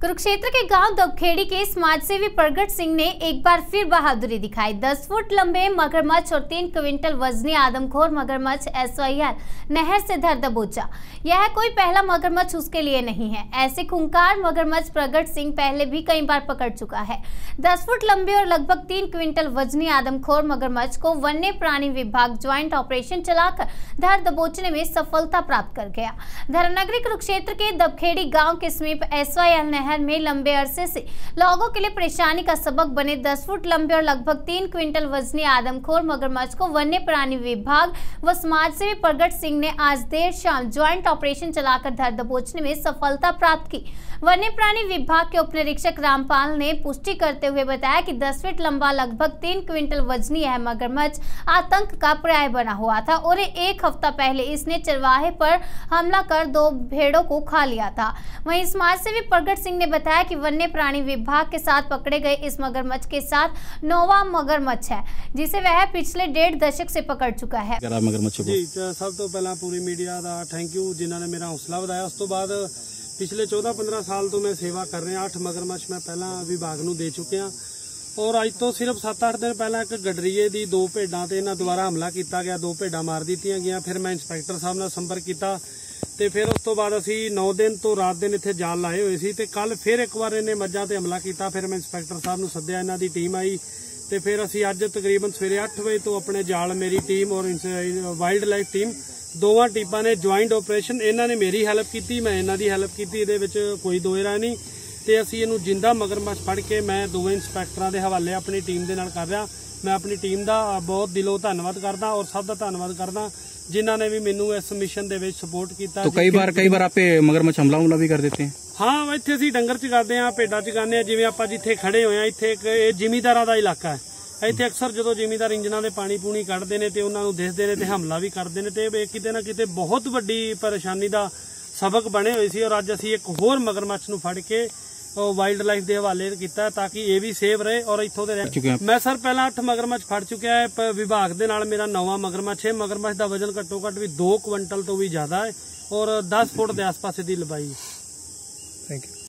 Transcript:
कुरुक्षेत्र के गांव दबखेड़ी के समाजसेवी प्रगट सिंह ने एक बार फिर बहादुरी दिखाई। 10 फुट लंबे मगरमच्छ और 3 क्विंटल वजनी आदमखोर मगरमच्छ SYL नहर से धर दबोचा। यह कोई पहला मगरमच्छ उसके लिए नहीं है। ऐसे खूंखार मगरमच्छ प्रगट सिंह पहले भी कई बार पकड़ चुका है। 10 फुट लंबे और लगभग 3 क्विंटल वजनी आदमखोर मगरमच्छ को वन्य प्राणी विभाग ज्वाइंट ऑपरेशन चलाकर धर दबोचने में सफलता प्राप्त कर गया। धर्मनगरी कुरुक्षेत्र के दबखेड़ी गाँव के समीप SYL नहर में लंबे अरसे से लोगों के लिए परेशानी का सबक बने 10 फुट लंबे और लगभग 3 क्विंटल वजनी आदमखोर मगरमच्छ को वन्य प्राणी विभाग व समाजसेवी प्रगट सिंह ने आज देर शाम ज्वाइंट ऑपरेशन चलाकर धर दबोचने में सफलता प्राप्त की। वन्य प्राणी विभाग के उप निरीक्षक रामपाल ने पुष्टि करते हुए बताया कि 10 फीट लंबा लगभग 3 क्विंटल वजनी यह मगरमच्छ आतंक का पर्याय बना हुआ था और एक हफ्ता पहले इसने चरवाहे पर हमला कर 2 भेड़ों को खा लिया था। वहीं समाजसेवी प्रगट सिंह ने बताया कि वन्य प्राणी विभाग के साथ पकड़े गए इस मगरमच्छ के साथ नौवा मगरमच्छ है जिसे वह पिछले 1.5 दशक से पकड़ चुका है। जी सब तो पहला पूरी मीडिया का थैंक यू जिन्होंने मेरा हौसला बढ़ाया। उस तो बाद पिछले 14-15 साल तो मैं सेवा कर रहा। 8 मगरमच्छ मैं पहला विभाग नूं दे चुकिया और अज तो सिर्फ 7-8 दिन पहला एक गडरीए दी 2 भेडां ते इन्हां द्वारा हमला किया गया। 2 भेडां मार दित्तियां गईयां। फिर मैं इंस्पैक्टर साहब नाल संपर्क किया ते फिर उस तो बाद असी 9 दिन तो रात दिन इत्थे जाल लाए हुए सी ते कल फिर एक बार इन्हें मज्जां ते हमला किया। फिर मैं इंस्पैक्टर साहब नूं सद्दिया, इन्हां दी टीम आई ते फिर असी अज तकरीबन सवेरे 8 बजे तो अपने जाल मेरी टीम और वाइल्ड लाइफ टीम दोवां टीमां ने ज्वाइंट ऑपरेशन इन्हां ने मेरी हैल्प की, मैं इन्हां दी हैल्प की, इहदे विच कोई दोए राय नहीं ते असी इहनूं जिंदा मगरमच्छ फड़ के मैं 2 इंस्पैक्टरां दे हवाले अपनी टीम दे नाल कर रहा। मैं अपनी टीम दा बहुत दिलों धन्नवाद करदा और सब दा धन्नवाद करदा जिन्हों ने भी मैनू इस मिशन दे विच सपोर्ट किया। तो कई बार आप मगरमच्छ हमला भी कर देते हैं? हाँ, इत्थे असीं डंगर चगाते हैं, भेडां चगाने, जिवें आपां जिथे खड़े होए हैं इत्थे एक जिमींदारां दा इलाका है। इत्थे अक्सर जो जिमींदार इंजनां दे पानी पूनी कढ़दे ने ते उन्हां नूं दिसदे ने ते हमला भी करदे ने ते किते ना किते बहुत वड्डी परेशानी दा सबक बने हुए सी और अज असीं एक होर मगरमच्छ नूं फड़ के वाइल्ड लाइफ के हवाले किया ताकि ये भी सेफ रहे और इत्थों दे रहे। मैं सर पहला 8 मगरमच्छ फड़ चुका है। विभाग दे नाल मेरा 9वां मगरमच्छ है। मगरमच्छ का वजन घट्टो घट्ट भी 2 क्विंटल तो भी ज्यादा है और 10 फुट के आस पास की लंबाई। Thank you.